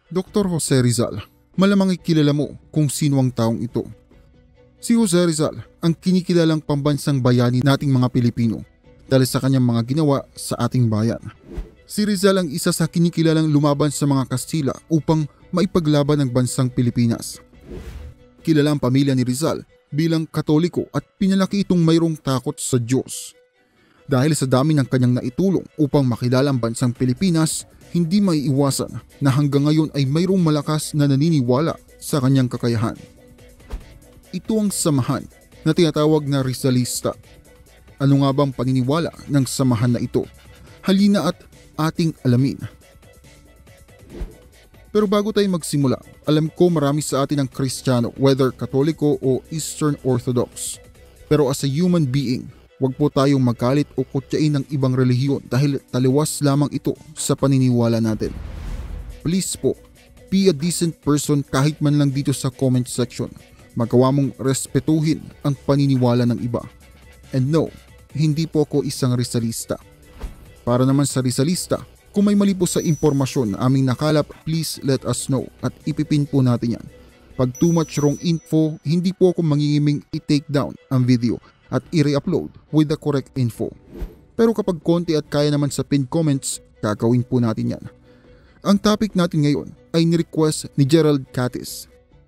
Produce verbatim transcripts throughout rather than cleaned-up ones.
Doktor Jose Rizal, malamang ikilala mo kung sino ang taong ito. Si Jose Rizal ang kinikilalang pambansang bayani nating mga Pilipino dahil sa kanyang mga ginawa sa ating bayan. Si Rizal ang isa sa kinikilalang lumaban sa mga Kastila upang maipaglaban ang bansang Pilipinas. Kilala ang pamilya ni Rizal bilang Katoliko at pinalaki itong mayroong takot sa Diyos. Dahil sa dami ng kanyang naitulong upang makilala ang bansang Pilipinas, hindi maiiwasan na hanggang ngayon ay mayroong malakas na naniniwala sa kanyang kakayahan. Ito ang samahan na tinatawag na Rizalista. Ano nga bang paniniwala ng samahan na ito? Halina at ating alamin. Pero bago tayo magsimula, alam ko marami sa atin ang Kristiyano, whether Katoliko o Eastern Orthodox. Pero as a human being, huwag po tayong magalit o kutyain ng ibang relihiyon dahil taliwas lamang ito sa paniniwala natin. Please po, be a decent person kahit man lang dito sa comment section. Magawa mong respetuhin ang paniniwala ng iba. And no, hindi po ako isang Rizalista. Para naman sa Rizalista, kung may mali po sa impormasyon na aming nakalap, please let us know at ipipin po natin yan. Pag too much wrong info, hindi po ako mangingiming i-take down ang video at i-re-upload with the correct info. Pero kapag konti at kaya naman sa pinned comments, gagawin po natin yan. Ang topic natin ngayon ay ni-request ni Gerald Catis.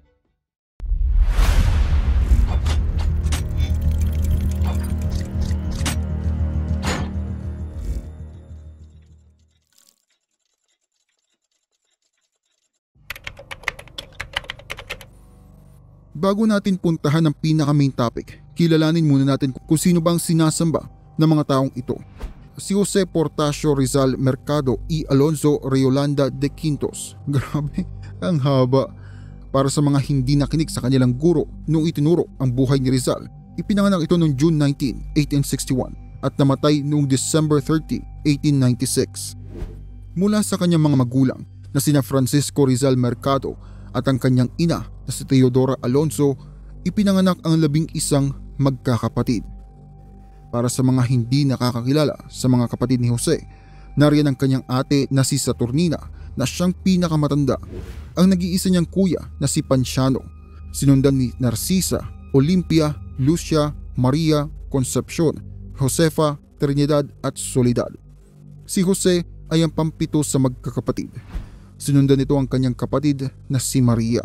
Bago natin puntahan ang pinaka-main topic, kilalanin muna natin kung sino ba ang sinasamba ng mga taong ito. Si Jose Portasio Rizal Mercado y Alonzo Reolanda de Quintos. Grabe, ang haba. Para sa mga hindi nakinig sa kanilang guro nung itinuro ang buhay ni Rizal, ipinanganak ito noong June nineteenth, eighteen sixty-one at namatay noong December thirtieth, eighteen ninety-six. Mula sa kanyang mga magulang na sina Francisco Rizal Mercado at ang kanyang ina na si Teodora Alonzo, ipinanganak ang labing isang magkakapatid. Para sa mga hindi nakakakilala sa mga kapatid ni Jose, nariyan ang kanyang ate na si Saturnina na siyang pinakamatanda, ang nag-iisa niyang kuya na si Panciano, sinundan ni Narcisa, Olimpia, Lucia, Maria, Concepcion, Josefa, Trinidad at Soledad. Si Jose ay ang pampito sa magkakapatid. Sinundan nito ang kanyang kapatid na si Maria.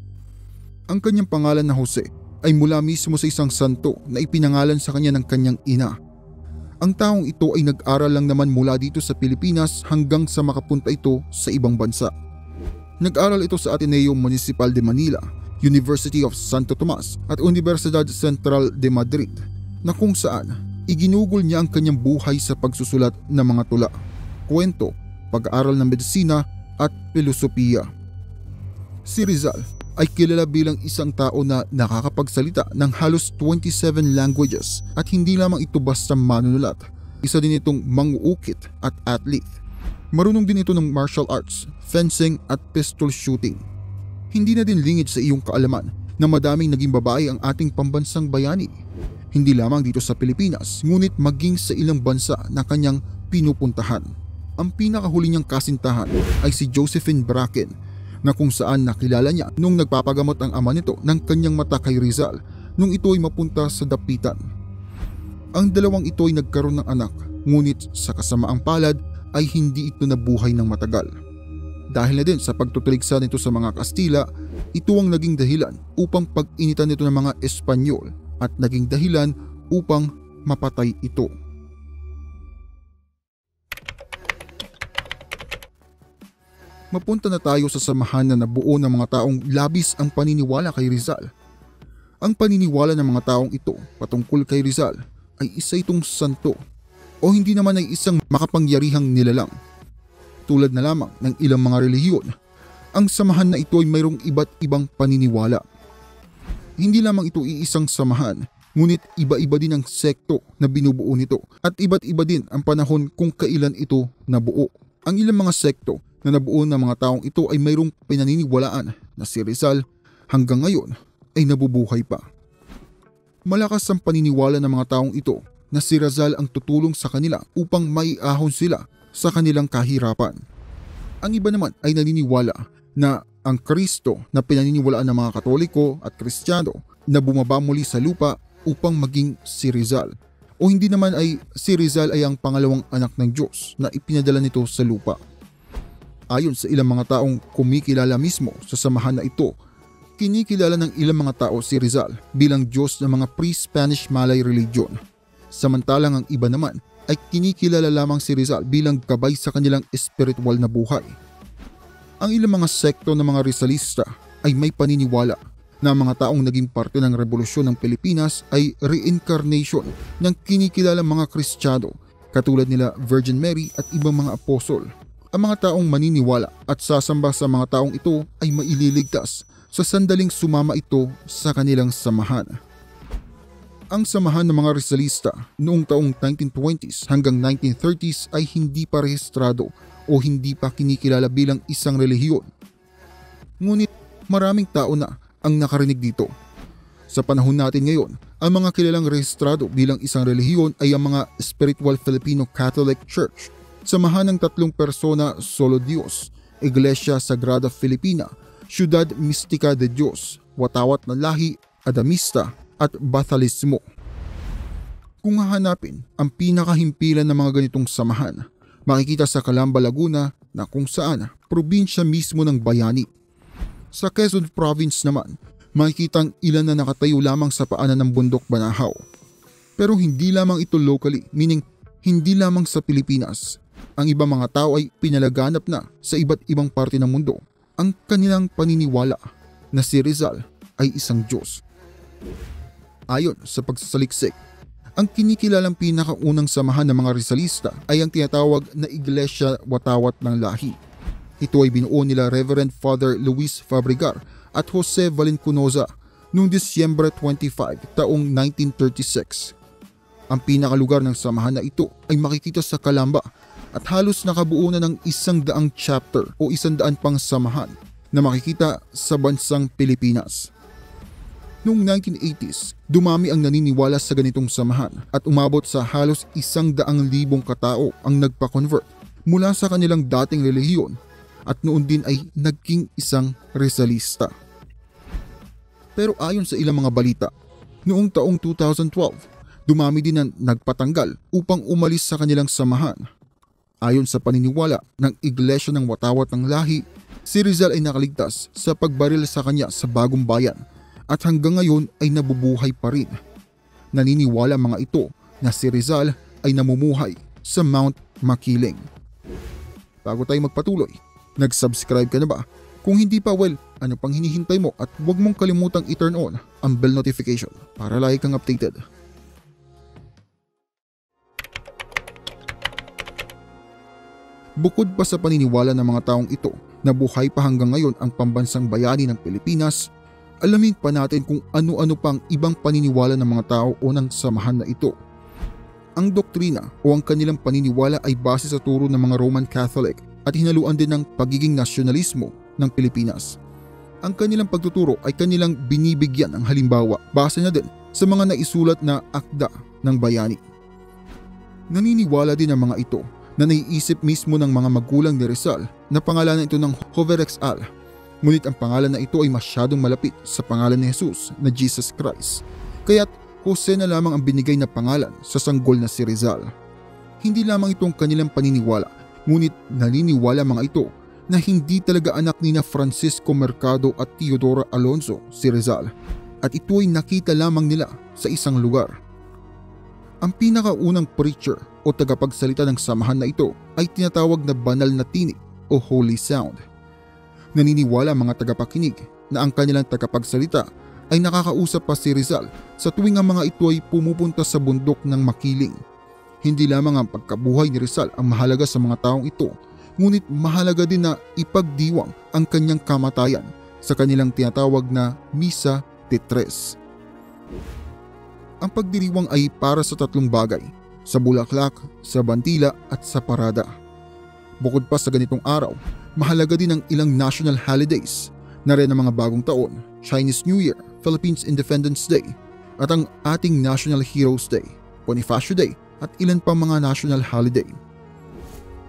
Ang kanyang pangalan na Jose ay mula mismo sa isang santo na ipinangalan sa kanya ng kanyang ina. Ang taong ito ay nag-aral lang naman mula dito sa Pilipinas hanggang sa makapunta ito sa ibang bansa. Nag-aral ito sa Ateneo Municipal de Manila, University of Santo Tomas at Universidad Central de Madrid, na kung saan iginugol niya ang kanyang buhay sa pagsusulat ng mga tula, kwento, pag-aaral ng medisina at filosofiya. Si Rizal ay kilala bilang isang tao na nakakapagsalita ng halos twenty-seven languages at hindi lamang ito basta manunulat. Isa din itong manguukit at athlete. Marunong din ito ng martial arts, fencing at pistol shooting. Hindi na din lingid sa iyong kaalaman na madaming naging babae ang ating pambansang bayani. Hindi lamang dito sa Pilipinas, ngunit maging sa ilang bansa na kanyang pinupuntahan. Ang pinakahuli niyang kasintahan ay si Josephine Bracken, na kung saan nakilala niya nung nagpapagamot ang ama nito ng kanyang mata kay Rizal nung ito ay mapunta sa dapitan. Ang dalawang ito ay nagkaroon ng anak, ngunit sa kasamaang palad ay hindi ito nabuhay ng matagal. Dahil na din sa pagtutuligsa nito sa mga Kastila, ito ang naging dahilan upang pag-initan nito ng mga Espanyol at naging dahilan upang mapatay ito. Mapunta na tayo sa samahan na nabuo ng mga taong labis ang paniniwala kay Rizal. Ang paniniwala ng mga taong ito patungkol kay Rizal ay isa itong santo o hindi naman ay isang makapangyarihang nilalang. Tulad na lamang ng ilang mga relihiyon, ang samahan na ito ay mayroong iba't ibang paniniwala. Hindi lamang ito iisang samahan, ngunit iba-iba din ang sekto na binubuo nito at iba't iba din ang panahon kung kailan ito nabuo. Ang ilang mga sekto na nabuo ng mga taong ito ay mayroong pinaniniwalaan na si Rizal hanggang ngayon ay nabubuhay pa. Malakas ang paniniwala ng mga taong ito na si Rizal ang tutulong sa kanila upang maiahon sila sa kanilang kahirapan. Ang iba naman ay naniniwala na ang Kristo na pinaniniwalaan ng mga Katoliko at Kristiyano na bumaba muli sa lupa upang maging si Rizal. O hindi naman ay si Rizal ay ang pangalawang anak ng Diyos na ipinadala nito sa lupa. Ayon sa ilang mga taong kumikilala mismo sa samahan na ito, kinikilala ng ilang mga tao si Rizal bilang Diyos ng mga pre-Spanish Malay religion. Samantalang ang iba naman ay kinikilala lamang si Rizal bilang gabay sa kanilang espiritual na buhay. Ang ilang mga sekto ng mga Rizalista ay may paniniwala na ang mga taong naging parte ng Revolusyon ng Pilipinas ay reincarnation ng kinikilalang mga Kristiyano katulad nila Virgin Mary at ibang mga apostol. Ang mga taong maniniwala at sasamba sa mga taong ito ay maililigtas sa sandaling sumama ito sa kanilang samahan. Ang samahan ng mga Rizalista noong taong nineteen twenties hanggang nineteen thirties ay hindi pa rehistrado o hindi pa kinikilala bilang isang relihiyon. Ngunit maraming tao na ang nakarinig dito. Sa panahon natin ngayon, ang mga kilalang rehistrado bilang isang relihiyon ay ang mga Spiritual Filipino Catholic Church, Samahan ng Tatlong Persona Solo Dios, Iglesia Sagrada Filipina, Ciudad Mistica de Dios, Watawat na Lahi, Adamista at Bathalismo. Kung hahanapin ang pinakahimpilan ng mga ganitong samahan, makikita sa Calamba, Laguna na kung saan probinsya mismo ng Bayani. Sa Quezon Province naman, makikita ang ilan na nakatayo lamang sa paanan ng bundok Banahaw. Pero hindi lamang ito locally, meaning hindi lamang sa Pilipinas. Ang ibang mga tao ay pinalaganap na sa iba't ibang parte ng mundo ang kanilang paniniwala na si Rizal ay isang Diyos. Ayon sa pagsasaliksik, ang kinikilalang pinakaunang samahan ng mga Rizalista ay ang tinatawag na Iglesia Watawat ng Lahi. Ito ay binuo nila Reverend Father Luis Fabregar at Jose Valencunoza noong Disyembre twenty-fifth taong nineteen thirty-six. Ang pinakalugar ng samahan na ito ay makikita sa Calamba at halos nakabuo na ng isang daang chapter o isang daan pang samahan na makikita sa bansang Pilipinas. Noong nineteen eighties, dumami ang naniniwala sa ganitong samahan at umabot sa halos isang daang libong katao ang nagpa-convert mula sa kanilang dating relihiyon at noon din ay naging isang Rizalista. Pero ayon sa ilang mga balita, noong taong two thousand twelve, dumami din ang nagpatanggal upang umalis sa kanilang samahan. Ayon sa paniniwala ng Iglesia ng Watawat ng Lahi, si Rizal ay nakaligtas sa pagbaril sa kanya sa Bagong Bayan at hanggang ngayon ay nabubuhay pa rin. Naniniwala mga ito na si Rizal ay namumuhay sa Mount Makiling. Bago tayo magpatuloy, nag-subscribe ka na ba? Kung hindi pa, well, ano pang hinihintay mo at huwag mong kalimutang i-turn on ang bell notification para lagi kang updated. Bukod pa sa paniniwala ng mga taong ito na buhay pa hanggang ngayon ang pambansang bayani ng Pilipinas, alamin pa natin kung ano-ano pang ibang paniniwala ng mga tao o ng samahan na ito. Ang doktrina o ang kanilang paniniwala ay base sa turo ng mga Roman Catholic at hinaluan din ng pagiging nasyonalismo ng Pilipinas. Ang kanilang pagtuturo ay kanilang binibigyan ng halimbawa base na din sa mga naisulat na akda ng bayani. Naniniwala din ang mga ito na naiisip mismo ng mga magulang ni Rizal na pangalanan ito ng Joverexal. Ngunit ang pangalan na ito ay masyadong malapit sa pangalan ni Jesus na Jesus Christ. Kaya't Jose na lamang ang binigay na pangalan sa sanggol na si Rizal. Hindi lamang itong kanilang paniniwala, ngunit naniniwala mga ito na hindi talaga anak ni na Francisco Mercado at Teodora Alonso si Rizal at ito ay nakita lamang nila sa isang lugar. Ang pinakaunang preacher o tagapagsalita ng samahan na ito ay tinatawag na banal na tinig o holy sound. Naniniwala mga tagapakinig na ang kanilang tagapagsalita ay nakakausap pa si Rizal sa tuwing ang mga ito ay pumupunta sa bundok ng Makiling. Hindi lamang ang pagkabuhay ni Rizal ang mahalaga sa mga taong ito, ngunit mahalaga din na ipagdiwang ang kanyang kamatayan sa kanilang tinatawag na Misa de Tres. Ang pagdiriwang ay para sa tatlong bagay, sa bulaklak, sa bandila at sa parada. Bukod pa sa ganitong araw, mahalaga din ang ilang national holidays na rin ang mga bagong taon, Chinese New Year, Philippines Independence Day, at ang ating National Heroes Day, Bonifacio Day at ilan pang mga national holiday.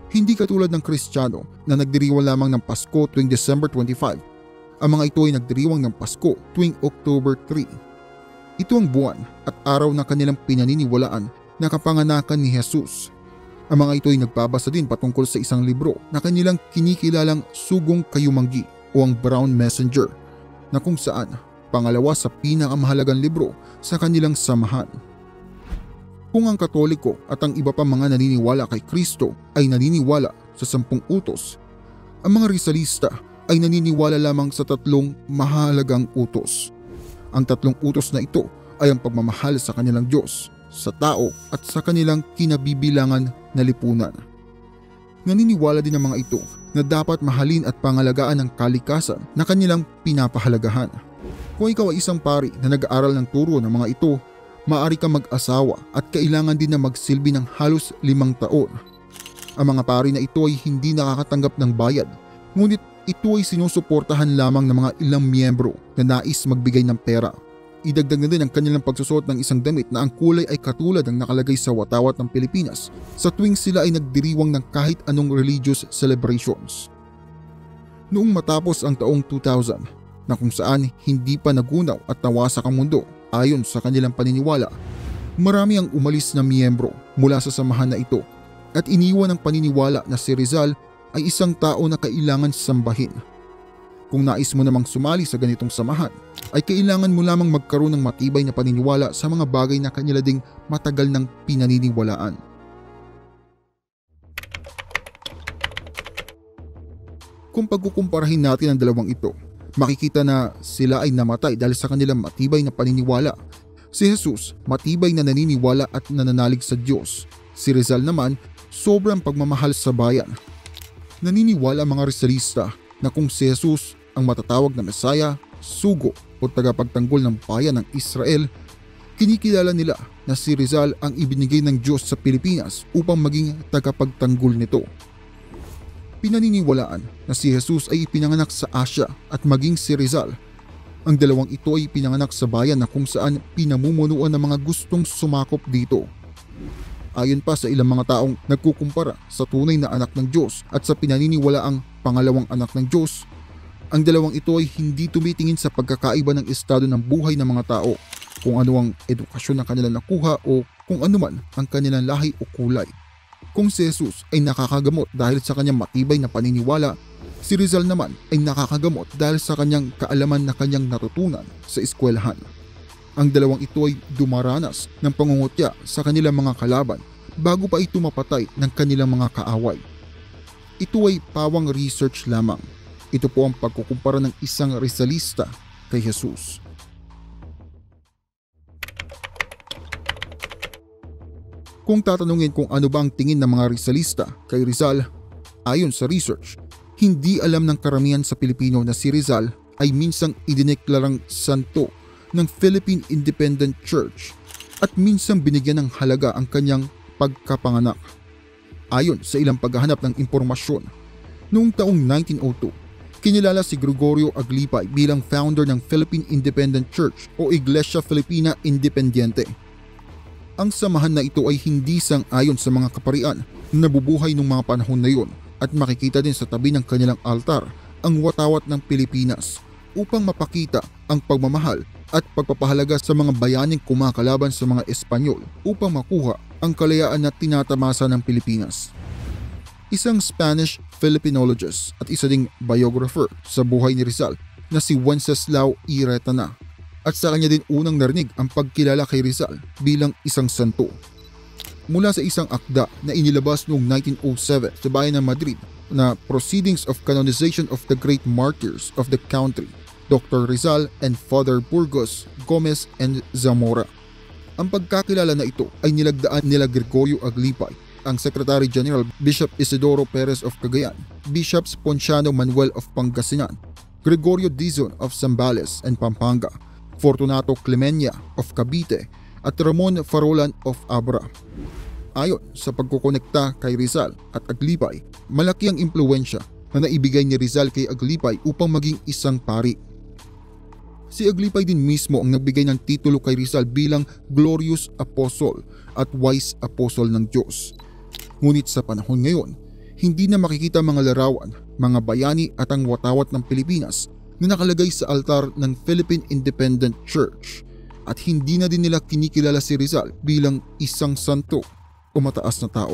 Hindi katulad ng Kristiyano na nagdiriwang lamang ng Pasko tuwing December twenty-five. Ang mga ito ay nagdiriwang ng Pasko tuwing October three. Ito ang buwan at araw na kanilang pinaniniwalaan na kapanganakan ni Jesus. Ang mga ito ay nagbabasa din patungkol sa isang libro na kanilang kinikilalang Sugong Kayumanggi o ang Brown Messenger, na kung saan pangalawa sa pinakamahalagang libro sa kanilang samahan. Kung ang Katoliko at ang iba pa mga naniniwala kay Kristo ay naniniwala sa sampung utos, ang mga Rizalista ay naniniwala lamang sa tatlong mahalagang utos. Ang tatlong utos na ito ay ang pagmamahal sa kanilang Diyos, sa tao at sa kanilang kinabibilangan na lipunan. Naniniwala din ang mga ito na dapat mahalin at pangalagaan ang kalikasan na kanilang pinapahalagahan. Kung ikaw ay isang pari na nag-aaral ng turo ng mga ito, maaari kang mag-asawa at kailangan din na magsilbi ng halos limang taon. Ang mga pari na ito ay hindi nakakatanggap ng bayad, ngunit ito ay sinusuportahan lamang ng mga ilang miyembro na nais magbigay ng pera. Idagdag na din ang kanilang pagsusuot ng isang damit na ang kulay ay katulad ng nakalagay sa watawat ng Pilipinas sa tuwing sila ay nagdiriwang ng kahit anong religious celebrations. Noong matapos ang taong two thousand, na kung saan hindi pa nagunaw at nawasak ang mundo ayon sa kanilang paniniwala, marami ang umalis na miyembro mula sa samahan na ito at iniwan ang paniniwala na si Rizal ay isang tao na kailangan sambahin. Kung nais mo namang sumali sa ganitong samahan, ay kailangan mo lamang magkaroon ng matibay na paniniwala sa mga bagay na kanila ding matagal ng pinaniniwalaan. Kung pagkukumparahin natin ang dalawang ito, makikita na sila ay namatay dahil sa kanilang matibay na paniniwala. Si Jesus, matibay na naniniwala at nananalig sa Diyos. Si Rizal naman, sobrang pagmamahal sa bayan. Naniniwala ang mga Rizalista na kung si Jesus ang matatawag na Mesaya, sugo o tagapagtanggol ng bayan ng Israel, kinikilala nila na si Rizal ang ibinigay ng Diyos sa Pilipinas upang maging tagapagtanggol nito. Pinaniniwalaan na si Jesus ay ipinanganak sa Asia at maging si Rizal. Ang dalawang ito ay pinanganak sa bayan na kung saan pinamumunuan ng mga gustong sumakop dito. Ayon pa sa ilang mga taong nagkukumpara sa tunay na anak ng Diyos at sa pinaniniwalaang pangalawang anak ng Diyos, ang dalawang ito ay hindi tumitingin sa pagkakaiba ng estado ng buhay ng mga tao, kung ano ang edukasyon na kanilang nakuha o kung ano man ang kanilang lahi o kulay. Kung si Jesus ay nakakagamot dahil sa kanyang matibay na paniniwala, si Rizal naman ay nakakagamot dahil sa kanyang kaalaman na kanyang natutunan sa eskwelahan. Ang dalawang ito ay dumaranas ng pangungutya sa kanilang mga kalaban bago pa ito mapatay ng kanilang mga kaaway. Ito ay pawang research lamang. Ito po ang pagkukumpara ng isang Rizalista kay Jesus. Kung tatanungin kung ano ba ang tingin ng mga Rizalista kay Rizal, ayon sa research, hindi alam ng karamihan sa Pilipino na si Rizal ay minsang idineklarang santo ng Philippine Independent Church at minsang binigyan ng halaga ang kanyang pagkapanganak. Ayon sa ilang paghahanap ng impormasyon, noong taong nineteen oh two, kinilala si Gregorio Aglipay bilang founder ng Philippine Independent Church o Iglesia Filipina Independiente. Ang samahan na ito ay hindi sang-ayon sa mga kaparian na nabubuhay noong mga panahon na yun at makikita din sa tabi ng kanilang altar ang watawat ng Pilipinas upang mapakita ang pagmamahal at pagpapahalaga sa mga bayaning kumakalaban sa mga Espanyol upang makuha ang kalayaan na tinatamasa ng Pilipinas. Isang Spanish Filipinologist at isa ding biographer sa buhay ni Rizal na si Wenceslao E. Retana, at sa kanya din unang narinig ang pagkilala kay Rizal bilang isang santo. Mula sa isang akda na inilabas noong nineteen oh seven sa bayan ng Madrid na Proceedings of Canonization of the Great Martyrs of the Country, Doctor Rizal and Father Burgos, Gomez and Zamora. Ang pagkakilala na ito ay nilagdaan nila Gregorio Aglipay, ang Secretary General Bishop Isidoro Perez of Cagayan, Bishops Ponciano Manuel of Pangasinan, Gregorio Dizon of Zambales and Pampanga, Fortunato Clemenya of Cavite at Ramon Farolan of Abra. Ayon sa pagkukonekta kay Rizal at Aglipay, malaki ang impluwensya na naibigay ni Rizal kay Aglipay upang maging isang pari. Si Aglipay din mismo ang nagbigay ng titulo kay Rizal bilang Glorious Apostle at Wise Apostle ng Diyos. Ngunit sa panahon ngayon, Hindi na makikita mga larawan, mga bayani at ang watawat ng Pilipinas na nakalagay sa altar ng Philippine Independent Church, at hindi na din nila kinikilala si Rizal bilang isang santo o mataas na tao.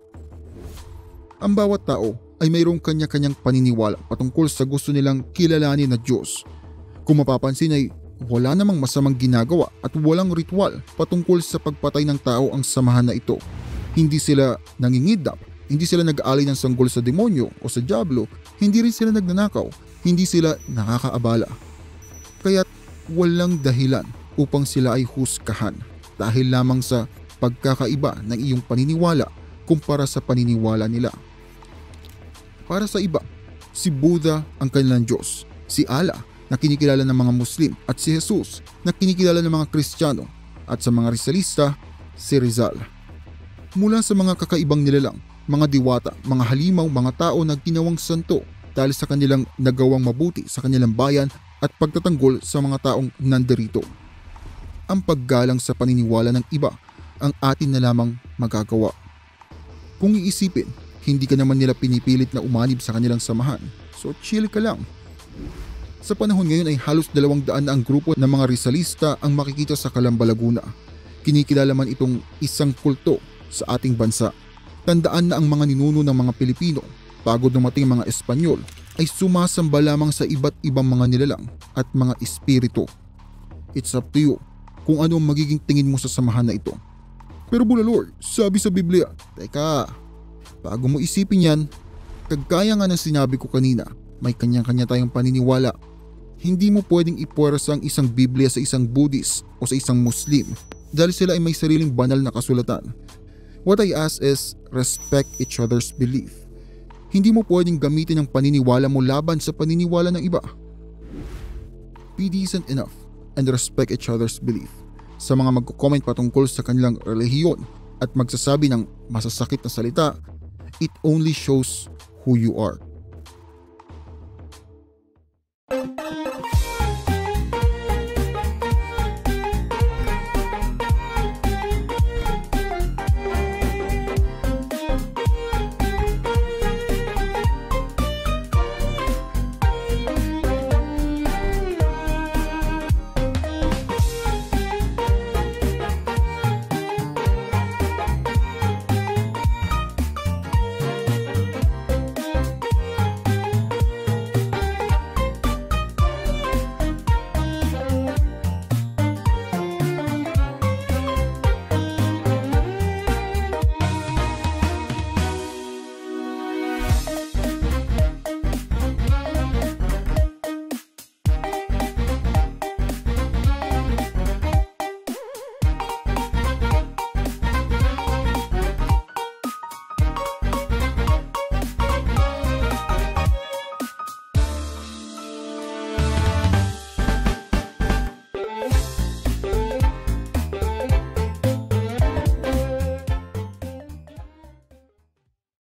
Ang bawat tao ay mayroong kanya-kanyang paniniwala patungkol sa gusto nilang kilalanin na Diyos. Kung mapapansin ay wala namang masamang ginagawa at walang ritual patungkol sa pagpatay ng tao ang samahan na ito. Hindi sila nangingidnap, hindi sila nag-aalay ng sanggol sa demonyo o sa diablo, hindi rin sila nagnanakaw, hindi sila nakakaabala. Kaya't walang dahilan upang sila ay husgahan dahil lamang sa pagkakaiba ng iyong paniniwala kumpara sa paniniwala nila. Para sa iba, si Buddha ang kanilang Diyos, si Allah na kinikilala ng mga Muslim at si Jesus na kinikilala ng mga Kristiyano, at sa mga Rizalista, si Rizal. Mula sa mga kakaibang nilalang, mga diwata, mga halimaw, mga tao na ginawang santo dahil sa kanilang nagawang mabuti sa kanilang bayan at pagtatanggol sa mga taong nandirito. Ang paggalang sa paniniwala ng iba ang atin na lamang magagawa. Kung iisipin, hindi ka naman nila pinipilit na umanib sa kanilang samahan, so chill ka lang. Sa panahon ngayon ay halos dalawang daan na ang grupo ng mga Rizalista ang makikita sa Calamba, Laguna. Kinikilala man itong isang kulto sa ating bansa. Tandaan na ang mga ninuno ng mga Pilipino, bago dumating mga Espanyol, ay sumasamba lamang sa iba't ibang mga nilalang at mga espiritu. It's up to you kung ano ang magiging tingin mo sa samahan na ito. Pero Bulalord, sabi sa Biblia, teka, bago mo isipin yan, kagaya nga ng sinabi ko kanina, may kanya-kanya tayong paniniwala. Hindi mo pwedeng ipuwersa ang isang Biblia sa isang Buddhist o sa isang Muslim dahil sila ay may sariling banal na kasulatan. What I ask is, respect each other's belief. Hindi mo pwedeng gamitin ang paniniwala mo laban sa paniniwala ng iba. Be decent enough and respect each other's belief. Sa mga magko-comment patungkol sa kanilang relihiyon at magsasabi ng masasakit na salita, it only shows who you are.